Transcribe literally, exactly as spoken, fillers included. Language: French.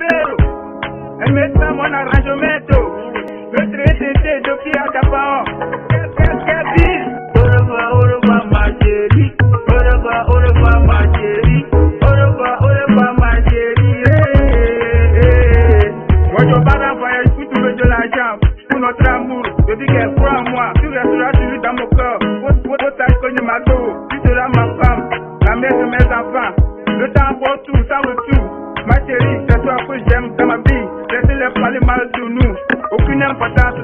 Guerrero. Elle met ça mon arrangement. Le traité depuis à Capao. Qu'est-ce qu'elle dit? Au revoir, au revoir ma chérie. Au revoir, au revoir ma chérie. Au revoir, au revoir ma chérie. Hey, hey, hey. Moi je pars en voyage pour trouver de l'argent. Pour notre amour, je dis qu'elle croit en moi. Tu resteras toujours dans mon corps. Faut t'as connu ma dos. Tu seras ma femme, la mère de mes enfants. Le temps pour tout, ça vaut tout. Ma chérie, c'est toi que j'aime dans ma vie. Laissez-les parler mal sur nous. Aucune importance